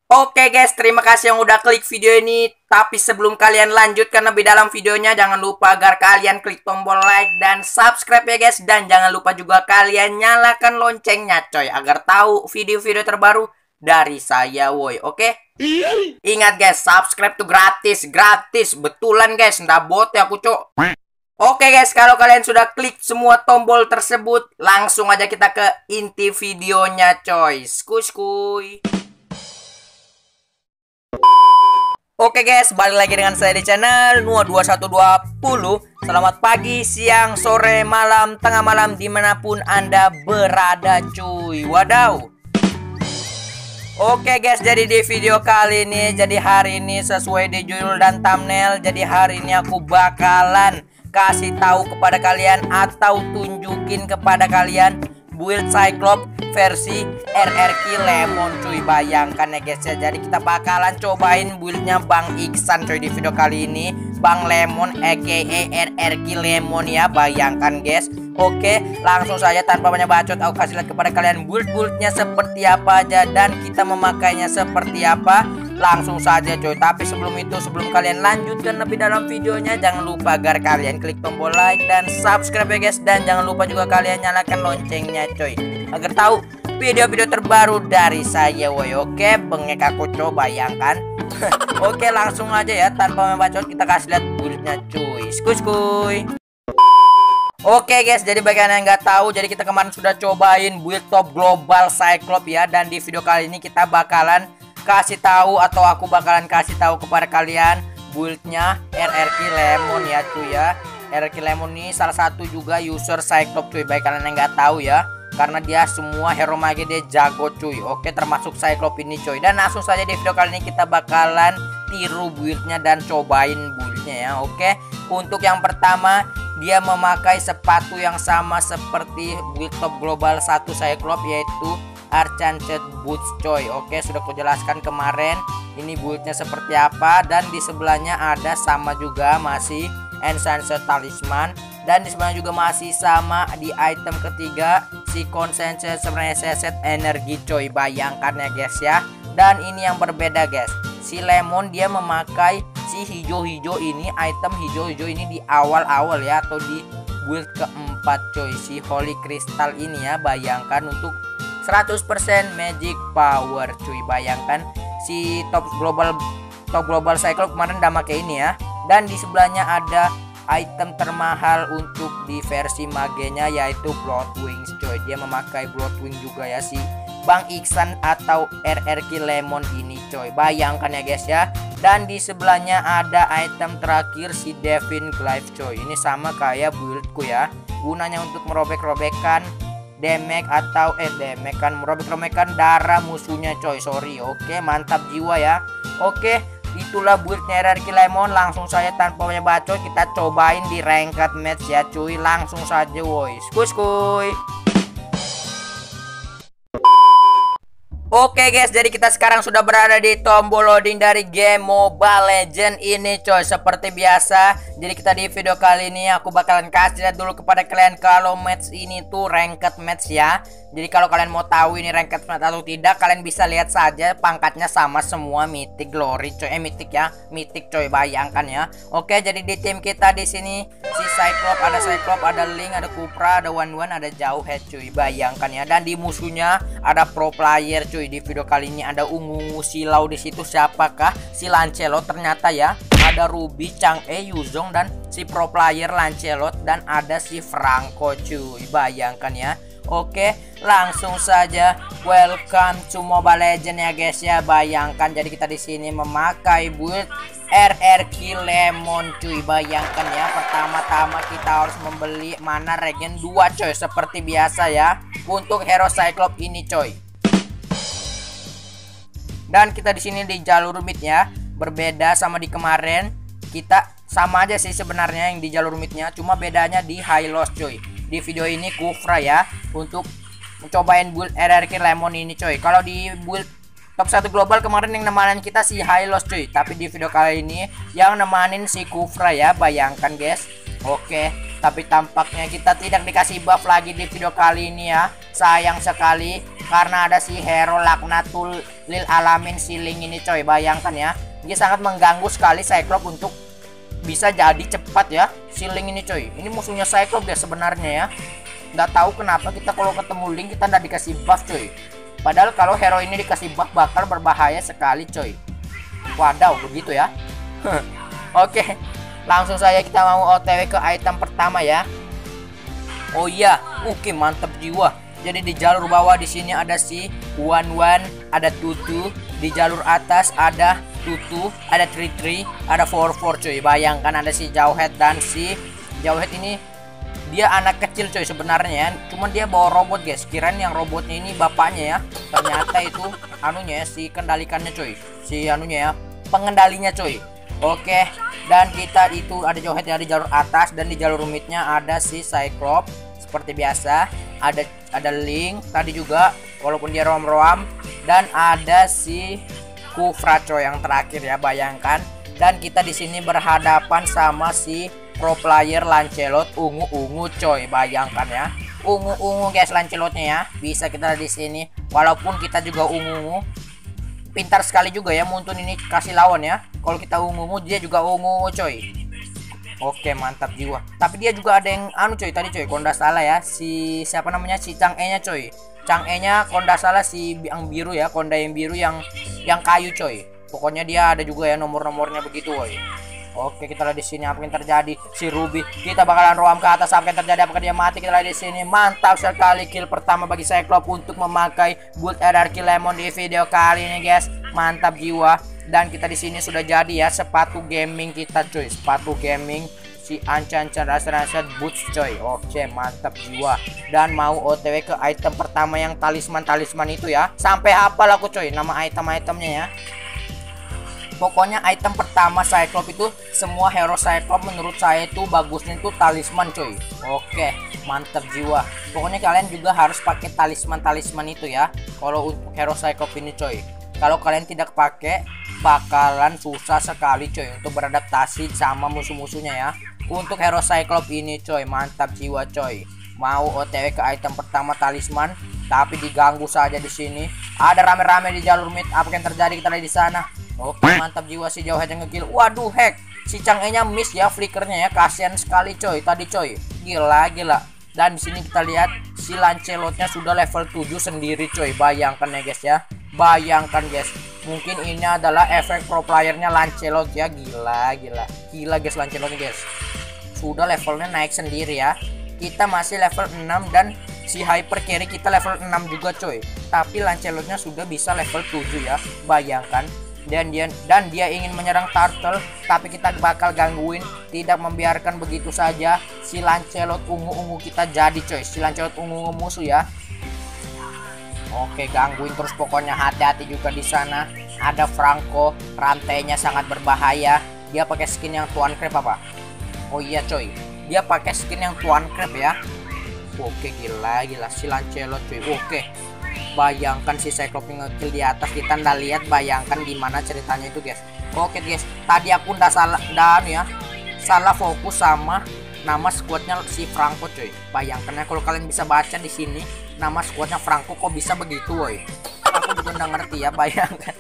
Oke guys, terima kasih yang udah klik video ini. Tapi sebelum kalian lanjutkan lebih dalam videonya, jangan lupa agar kalian klik tombol like dan subscribe ya guys. Dan jangan lupa juga kalian nyalakan loncengnya coy, agar tahu video-video terbaru dari saya woi. Oke? Ingat guys, subscribe tuh gratis, gratis. Betulan guys, nggak bot ya aku cok. Oke guys, kalau kalian sudah klik semua tombol tersebut, langsung aja kita ke inti videonya coy. Skuy. Oke guys, balik lagi dengan saya di channel Nuah2120. Selamat pagi, siang, sore, malam, tengah malam, dimanapun anda berada cuy. Wadaw. Oke guys, jadi di video kali ini, jadi hari ini sesuai di judul dan thumbnail, jadi hari ini aku bakalan kasih tahu kepada kalian atau tunjukin kepada kalian build Cyclops versi RRQ Lemon cuy. Bayangkan ya guys ya, jadi kita bakalan cobain buildnya Bang Iksan cuy di video kali ini. Bang Lemon aka RRQ Lemon ya, bayangkan guys. Oke, langsung saja tanpa banyak bacot aku kasih lihat kepada kalian build-buildnya seperti apa aja dan kita memakainya seperti apa. Langsung saja coy. Tapi sebelum itu, sebelum kalian lanjutkan lebih dalam videonya, jangan lupa agar kalian klik tombol like dan subscribe ya guys. Dan jangan lupa juga kalian nyalakan loncengnya coy, agar tahu video-video terbaru dari saya woi. Oke, bengek aku coba bayangkan. Oke, langsung aja ya tanpa membacot kita kasih lihat buildnya cuy. Skuy. Oke guys, jadi bagi kalian yang nggak tahu, jadi kita kemarin sudah cobain build top global Cyclops ya. Dan di video kali ini kita bakalan kasih tahu atau aku bakalan kasih tahu kepada kalian buildnya RRQ Lemon ya cuy ya. RRQ Lemon ini salah satu juga user Cyclops cuy, baik kalian yang nggak tahu ya, karena dia semua hero mage dia jago cuy. Oke, termasuk Cyclops ini cuy. Dan langsung saja di video kali ini kita bakalan tiru buildnya dan cobain buildnya ya. Oke, untuk yang pertama dia memakai sepatu yang sama seperti build top global 1 Cyclops, yaitu Archanced Boots coy. Oke, sudah aku jelaskan kemarin ini buildnya seperti apa. Dan di sebelahnya ada sama juga masih Enhanced Talisman. Dan di sebelahnya juga masih sama di item ketiga si Concentrated Reset Energy coy. Bayangkan ya guys ya. Dan ini yang berbeda guys, si Lemon dia memakai si hijau-hijau ini, item hijau-hijau ini di awal-awal ya, atau di build keempat coy, si Holy Crystal ini ya. Bayangkan untuk 100% magic power cuy. Bayangkan si top global Cyclops kemarin udah pakai ini ya. Dan di sebelahnya ada item termahal untuk di versi magenya, yaitu Bloodwings coy. Dia memakai Bloodwing juga ya si Bang Iksan atau RRQ Lemon ini coy. Bayangkan ya guys ya. Dan di sebelahnya ada item terakhir si Devin Glyph coy. Ini sama kayak buildku ya, gunanya untuk merobek-robekan damage atau merobek-robekan darah musuhnya coy. Sorry. Oke, mantap jiwa ya. Oke, itulah buildnya RRQ Lemon. Langsung saja tanpa banyak bacot kita cobain di ranked match ya cuy. Langsung saja woi. Skuy. Oke guys, jadi kita sekarang sudah berada di tombol loading dari game Mobile Legends ini coy. Seperti biasa, jadi kita di video kali ini aku bakalan kasih lihat dulu kepada kalian kalau match ini tuh ranked match ya. Jadi kalau kalian mau tahu ini ranked match atau tidak, kalian bisa lihat saja pangkatnya sama semua, Mythic Glory coy, Mythic ya, Mythic coy. Bayangkan ya. Oke, jadi di tim kita di sini si Cyclops, ada Link, ada Cupra, ada Wan, ada Jauhead cuy. Bayangkan ya. Dan di musuhnya ada pro player cuy. Di video kali ini ada ungu silau di situ. Siapakah? Si Lancelot ternyata ya. Ada Ruby, Chang'e, Yuzong dan si pro player Lancelot, dan ada si Franco cuy. Bayangkan ya. Oke, langsung saja welcome to Mobile Legends ya guys ya. Bayangkan jadi kita di sini memakai build RRQ Lemon cuy. Bayangkan ya, pertama-tama kita harus membeli mana regen 2 coy, seperti biasa ya untuk hero Cyclops ini coy. Dan kita di sini di jalur mid ya, berbeda sama di kemarin. Kita sama aja sih sebenarnya yang di jalur midnya, cuma bedanya di high loss coy. Di video ini Kufra ya untuk mencobain build RRQ Lemon ini coy. Kalau di build top 1 global kemarin yang nemanin kita si high loss cuy, tapi di video kali ini yang nemanin si Kufra ya. Bayangkan guys. Oke, tapi tampaknya kita tidak dikasih buff lagi di video kali ini ya. Sayang sekali karena ada si hero Laknatul lil alamin siling ini coy. Bayangkan ya, dia sangat mengganggu sekali Cyclops untuk bisa jadi cepat ya. Siling ini coy, ini musuhnya Cyclops ya sebenarnya ya. Nggak tahu kenapa kita kalau ketemu Link kita nggak dikasih buff coy. Padahal kalau hero ini dikasih buff bakal berbahaya sekali coy. Wadaw, begitu ya. Oke, langsung saja kita mau OTW ke item pertama ya. Oh iya, oke mantap jiwa. Jadi di jalur bawah di sini ada si Wan, ada Tutu, di jalur atas ada Tutu, ada Tri, ada 44 coy. Bayangkan ada si Jauhead, dan si Jauhead ini dia anak kecil coy sebenarnya ya. Cuman dia bawa robot guys. Kirain yang robotnya ini bapaknya ya. Ternyata itu anunya ya, si kendalikannya coy. Si anunya ya, pengendalinya coy. Oke, dan kita itu ada Jauhead ya di jalur atas, dan di jalur midnya ada si Cyclops seperti biasa. Ada Link tadi juga walaupun dia roam-roam, dan ada si Kufra coy yang terakhir ya. Bayangkan, dan kita di sini berhadapan sama si pro player Lancelot ungu coy. Bayangkan ya, ungu guys Lancelotnya ya. Bisa kita di sini walaupun kita juga ungu. Pintar sekali juga ya Muntun ini kasih lawan ya. Kalau kita ungu dia juga ungu coy. Oke mantap jiwa. Tapi dia juga ada yang anu coy tadi coy. Kalau nggak salah ya, si siapa namanya, si Chang'e nya coy. Chang'e nya kalau nggak salah si yang biru ya, Konda yang biru yang kayu coy. Pokoknya dia ada juga ya nomor-nomornya begitu woy. Oke, kita lihat di sini apa yang terjadi. Si Ruby, kita bakalan roam ke atas. Apa yang terjadi? Apakah dia mati? Kita lihat di sini. Mantap sekali kill pertama bagi Cyclops untuk memakai build RRQ Lemon di video kali ini, guys. Mantap jiwa. Dan kita di sini sudah jadi ya sepatu gaming kita, coy. Sepatu gaming si Ancan rasa boots, coy. Oke, mantap jiwa. Dan mau OTW ke item pertama yang talisman itu ya. Sampai hafal aku, coy, nama item-itemnya ya. Pokoknya item pertama Cyclops itu, semua hero Cyclops menurut saya itu bagusnya itu talisman coy. Oke, mantap jiwa. Pokoknya kalian juga harus pakai talisman itu ya. Kalau untuk hero Cyclops ini coy, kalau kalian tidak pakai bakalan susah sekali coy untuk beradaptasi sama musuh-musuhnya ya. Untuk hero Cyclops ini coy, mantap jiwa coy. Mau OTW ke item pertama talisman, tapi diganggu saja di sini. Ada rame-rame di jalur mid. Apa yang terjadi? Kita lihat di sana. Oke, mantap jiwa si Jauhead yang ngekill. Waduh, hack. Si Chang'e nya miss ya flickernya ya. Kasihan sekali coy tadi coy. Gila. Dan di sini kita lihat si Lancelotnya sudah level 7 sendiri coy. Bayangkan ya guys ya. Bayangkan guys. Mungkin ini adalah efek pro playernya Lancelot ya. Gila guys Lancelotnya guys. Sudah levelnya naik sendiri ya. Kita masih level 6 dan si hyper carry kita level 6 juga coy. Tapi Lancelotnya sudah bisa level 7 ya. Bayangkan. Dan dia ingin menyerang Turtle, tapi kita bakal gangguin, tidak membiarkan begitu saja si Lancelot ungu kita jadi coy. Si Lancelot ungu musuh ya. Oke, gangguin terus pokoknya. Hati-hati juga di sana. Ada Franco, rantainya sangat berbahaya. Dia pakai skin yang Tuan Crab apa? Oh iya coy, dia pakai skin yang Tuan Crab ya. Oke, gila si Lancelot coy. Oke. Bayangkan si Cyclops ngekill di atas, kita ndak lihat. Bayangkan gimana ceritanya itu guys. Oke guys, tadi aku ndak salah fokus sama nama squadnya si Franco coy. Bayangkan ya, kalau kalian bisa baca di sini nama squadnya Franco kok bisa begitu woy. Aku juga nggak ngerti ya, bayangkan.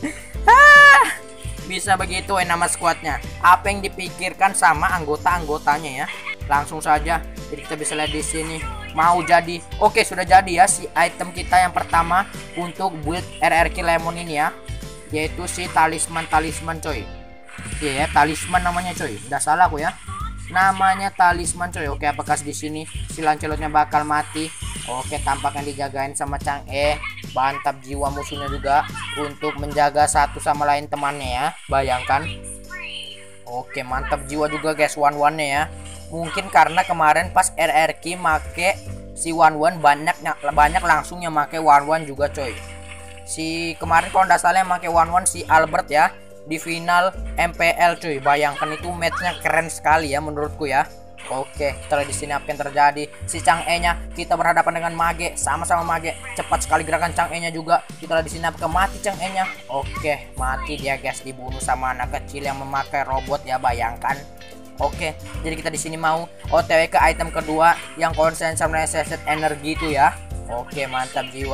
Bisa begitu woy nama squadnya. Apa yang dipikirkan sama anggota-anggotanya ya. Langsung saja, jadi kita bisa lihat di sini. Mau jadi, oke sudah jadi ya si item kita yang pertama untuk build RRQ Lemon ini ya, yaitu si talisman coy. Iya ya, talisman namanya coy, nggak salah aku ya, namanya talisman coy. Oke, apakah di sini si Lancelotnya bakal mati? Oke, tampaknya dijagain sama Chang'e. Mantap jiwa musuhnya juga untuk menjaga satu sama lain temannya ya. Bayangkan. Oke, mantap jiwa juga guys one-one-nya ya. Mungkin karena kemarin pas RRQ make si one banyak langsung yang make one juga coy. Si kemarin kalau nggak salah yang make one si Albert ya di final MPL coy. Bayangkan itu matchnya keren sekali ya menurutku ya. Oke, kita lihat di sini apa yang terjadi. Si Chang'e nya kita berhadapan dengan Mage, sama-sama Mage. Cepat sekali gerakan Chang'e nya juga. Kita lihat di sini apakah mati Chang'e nya. Oke, mati dia guys, dibunuh sama anak kecil yang memakai robot ya, bayangkan. Oke, jadi kita di sini mau OTW ke item kedua yang konsen sama reset energi itu ya. Oke, mantap jiwa.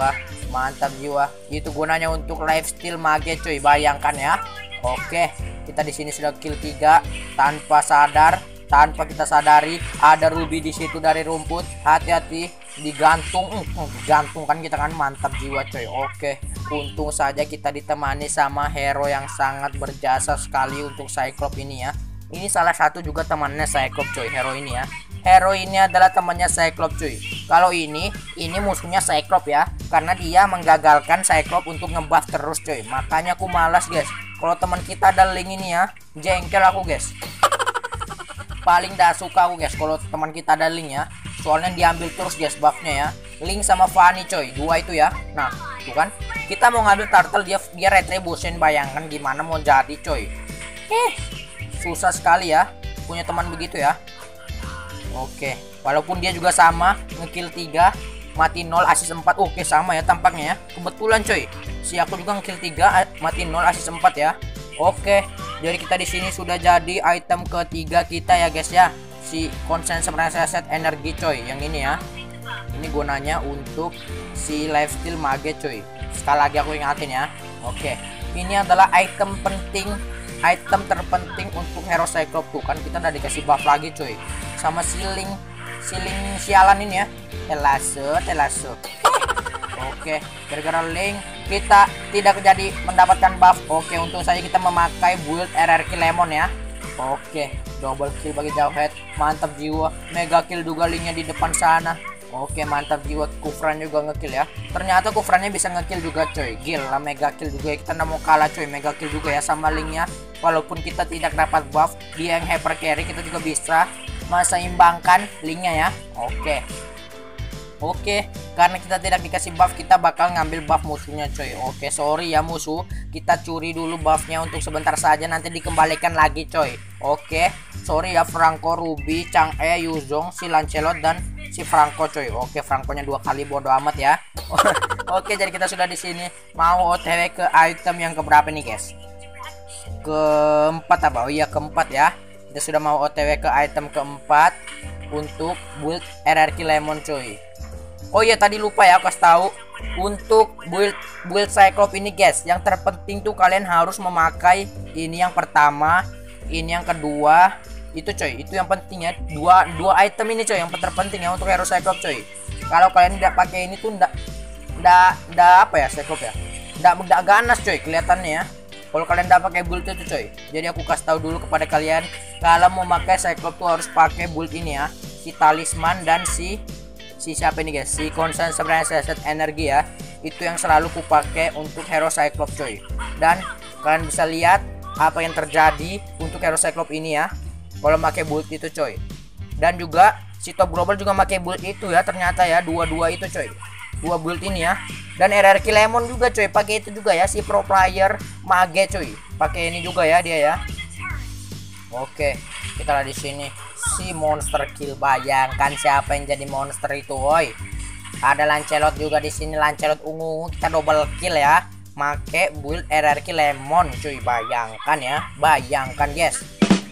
Mantap jiwa. Itu gunanya untuk lifesteal mage coy, bayangkan ya. Oke, kita di sini sudah kill 3 tanpa sadar, tanpa kita sadari ada ruby di situ dari rumput. Hati-hati digantung, gantung kan kita kan. Mantap jiwa coy. Oke, untung saja kita ditemani sama hero yang sangat berjasa sekali untuk Cyclops ini ya. Ini salah satu juga temannya Cyclops coy, hero ini ya. Hero ini adalah temannya Cyclops cuy. Kalau ini musuhnya Cyclops ya, karena dia menggagalkan Cyclops untuk ngebuff terus cuy. Makanya aku malas guys. Kalau teman kita ada link ini ya, jengkel aku guys. Paling dah suka aku guys kalau teman kita ada link ya. Soalnya diambil terus guys buffnya ya. Link sama Fanny coy, 2 itu ya. Nah, tuh kan. Kita mau ngambil turtle, dia retribution, bayangkan gimana mau jadi coy. Susah sekali ya punya teman begitu ya. Oke, walaupun dia juga sama ngekill 3, mati 0, asis 4. Oke, sama ya tampaknya ya. Kebetulan coy. Si aku juga ngekill 3, mati 0, asis 4 ya. Oke, jadi kita di sini sudah jadi item ketiga kita ya guys ya. Si Consensus Reset energi coy, yang ini ya. Ini gunanya untuk si lifesteal mage coy. Sekali lagi aku ingatin ya. Oke, ini adalah item penting, item terpenting untuk hero Cyclops tuh kan. Kita udah dikasih buff lagi coy sama siling sialan ini ya. Telase. Oke, gara-gara link kita tidak jadi mendapatkan buff. Oke, untung saja kita memakai build RRQ Lemon ya. Oke, double kill bagi Jawhead. Mantap jiwa. Mega kill juga linknya di depan sana. Oke, mantap jiwa. Kufran juga ngekill ya. Ternyata Kufrannya bisa ngekill juga coy. Gila, mega kill juga ya. Kita nggak mau kalah coy, mega kill juga ya sama linknya. Walaupun kita tidak dapat buff, dia yang hyper carry, kita juga bisa meseimbangkan linknya ya. Oke, karena kita tidak dikasih buff, kita bakal ngambil buff musuhnya coy. Oke, sorry ya musuh, kita curi dulu buffnya untuk sebentar saja, nanti dikembalikan lagi coy. Oke, sorry ya Franco, Ruby, Chang'e, Yuzong, si Lancelot dan si Franco coy. Oke, Franconya 2 kali, bodo amat ya. Oke, jadi kita sudah di sini mau OTW ke item yang keberapa nih guys? Keempat apa? Oh iya, keempat ya. Kita sudah mau OTW ke item keempat untuk build RRQ Lemon coy. Oh iya, tadi lupa ya aku kasih tahu. Untuk build Cyclops ini guys, yang terpenting tuh kalian harus memakai ini yang pertama, ini yang kedua, itu coy, itu yang penting ya. Dua item ini coy yang terpenting ya untuk hero Cyclops coy. Kalau kalian tidak pakai ini tuh ndak apa ya Cyclops ya, ndak ganas coy kelihatannya ya. Kalau kalian tidak pakai build itu coy. Jadi aku kasih tahu dulu kepada kalian, kalau mau pakai Cyclops tuh harus pakai build ini ya, si talisman dan si siapa ini guys, si Consensus Reset energi ya. Itu yang selalu ku pakai untuk hero Cyclops coy. Dan kalian bisa lihat apa yang terjadi untuk hero Cyclops ini ya kalau pakai build itu coy. Dan juga si Top Global juga pakai build itu ya, ternyata ya, dua itu coy, 2 build ini ya. Dan RRQ Lemon juga coy, pakai itu juga ya, si pro player mage coy, pakai ini juga ya dia ya. Oke, kita lihat di sini si monster kill, bayangkan siapa yang jadi monster itu woi. Ada Lancelot juga di sini, Lancelot ungu, kita double kill ya, make build RRQ Lemon cuy, bayangkan ya, bayangkan guys.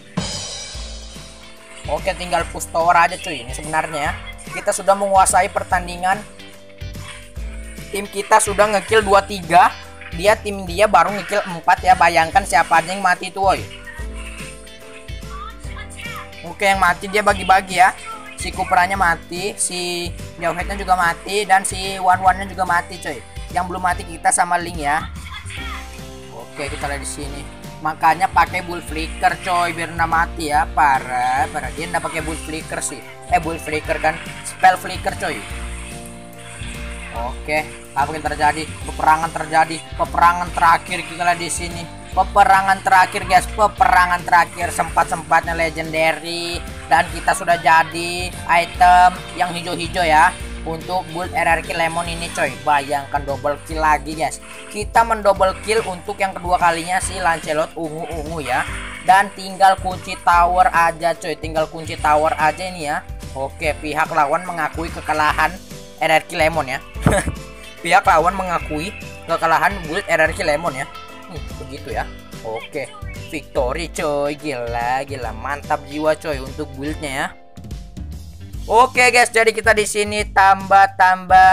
Oke, tinggal push tower aja cuy. Ini sebenarnya ya, kita sudah menguasai pertandingan. Tim kita sudah ngekill 23, tim dia baru ngekill 4 ya, bayangkan siapa aja yang mati tuh woi. Oke, yang mati dia bagi-bagi ya. Si Kupranya mati, si Jawheadnya juga mati, dan si One-One-nya juga mati coy. Yang belum mati kita sama Link ya. Oke, kita lihat di sini. Makanya pakai bull flicker coy biar nggak mati ya. Parah. Dia nggak pakai bull flicker sih. Bull flicker kan, spell flicker coy. Oke, apa yang terjadi? Peperangan terjadi. Peperangan terakhir kita lihat di sini. Peperangan terakhir guys, peperangan terakhir, sempat-sempatnya legendary, dan kita sudah jadi item yang hijau-hijau ya untuk build RRQ Lemon ini coy. Bayangkan double kill lagi guys. Kita mendouble kill untuk yang kedua kalinya si Lancelot ungu-ungu ya. Dan tinggal kunci tower aja coy, tinggal kunci tower aja ini ya. Oke, pihak lawan mengakui kekalahan RRQ Lemon ya. Pihak lawan mengakui kekalahan build RRQ Lemon ya. Begitu ya. Oke, victory coy, gila, mantap jiwa coy untuk buildnya ya. Oke guys, jadi kita di sini tambah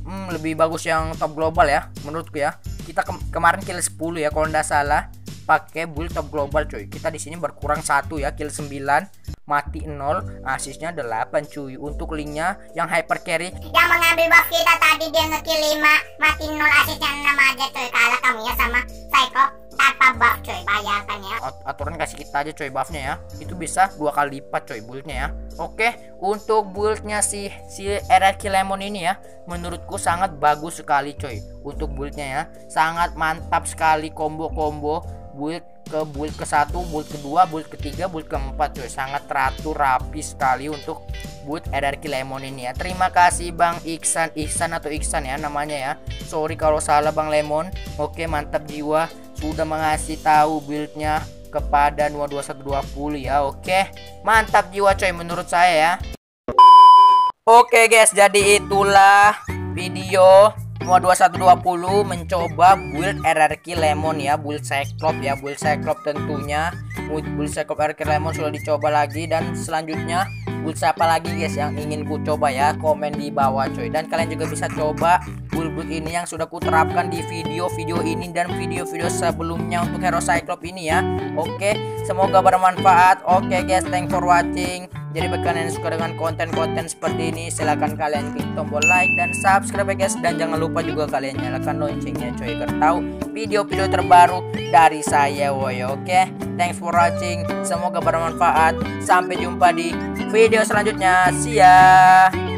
lebih bagus yang top global ya menurutku ya. Kita kemarin kill 10 ya kalau nggak salah pakai build top global coy. Kita di sini berkurang 1 ya, kill 9, mati 0, asisnya 8 cuy. Untuk linknya yang hyper carry yang mengambil buff kita tadi dia ngekill 5, mati 0, asisnya 6 aja coy. Kalah kamu ya sama Psycho tanpa buff coy, bayangkan ya. Aturan kasih kita aja coy buffnya ya, itu bisa 2 kali lipat coy buildnya ya. Oke, untuk buildnya si RRQ Lemon ini ya, menurutku sangat bagus sekali coy. Untuk buildnya ya, sangat mantap sekali combo-combo build ke 1, build kedua, build ketiga, build keempat coy. Sangat teratur rapi sekali untuk build RRQ Lemon ini ya. Terima kasih Bang Iksan atau Iksan ya namanya ya. Sorry kalau salah Bang Lemon. Oke, mantap jiwa sudah mengasih tahu buildnya kepada 22120 ya. Oke, mantap jiwa coy menurut saya ya. Oke guys, jadi itulah video 22120 mencoba build RRQ Lemon ya, build Cyclops ya, build Cyclops tentunya. Build Cyclops RRQ Lemon sudah dicoba lagi, dan selanjutnya build siapa lagi guys yang ingin ku coba ya, komen di bawah coy. Dan kalian juga bisa coba build ini yang sudah ku terapkan di video-video ini dan video-video sebelumnya untuk hero Cyclops ini ya. Oke, semoga bermanfaat. Oke guys, thanks for watching. Jadi bagi kalian yang suka dengan konten-konten seperti ini, silahkan kalian klik tombol like dan subscribe ya guys. Dan jangan lupa juga kalian nyalakan loncengnya coy, agar tahu video-video terbaru dari saya woy. Oke, thanks for watching. Semoga bermanfaat. Sampai jumpa di video selanjutnya. See ya.